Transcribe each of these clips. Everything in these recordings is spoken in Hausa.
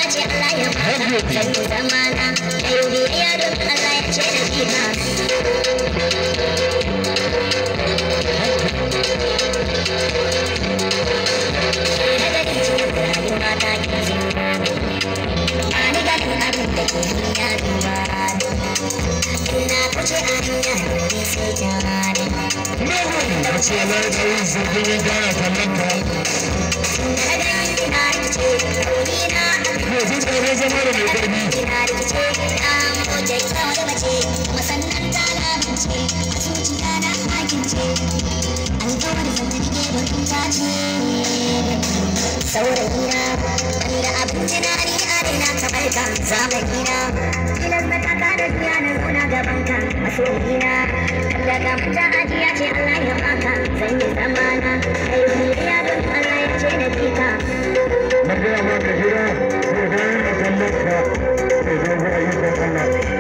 ce Allah ya baka zan yi zamana da yau biyayya don Allah ya ce da bika daga cikin rayuwa ta ke zuwa ani ga abin da ke duniya duba ina kuce a hanya ne sai jama'a a ce lai da yin zirgin gana kallon ka ne zai tsere zama da mai karfi saurayina wanda abin tunani a daina ta barka zamanina tilas na kaka da biya na zauna gabanka masoyina daga fita ajiya ce Allah ya baka zan yi zamana kai biyayya don Allah ya ce da bika na gaya maka hira zai bayan da kallon ka sai zai zai ayyukan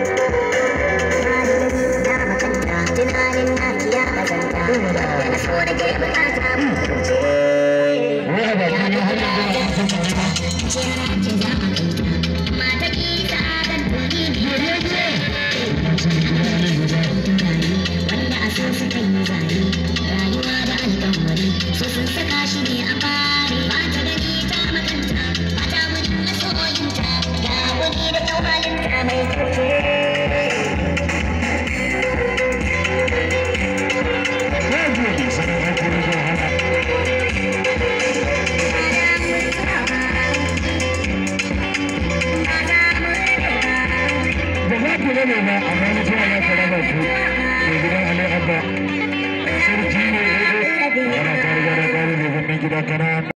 Allah tunanin na kiya bazanta wanda na so da ke bukata ce mata kita kan tuni wanda a so suka yi zane rayuwa da alƙawari so sun saka shi ne a fari ba ta gani ta makanta ba ta gudu na soyinta ga wani da kyau halinta mai kyauce amma ni zuwa ya fara ba ku da gidan Ali Abba sarki ne yana tare da gari ne gidan kana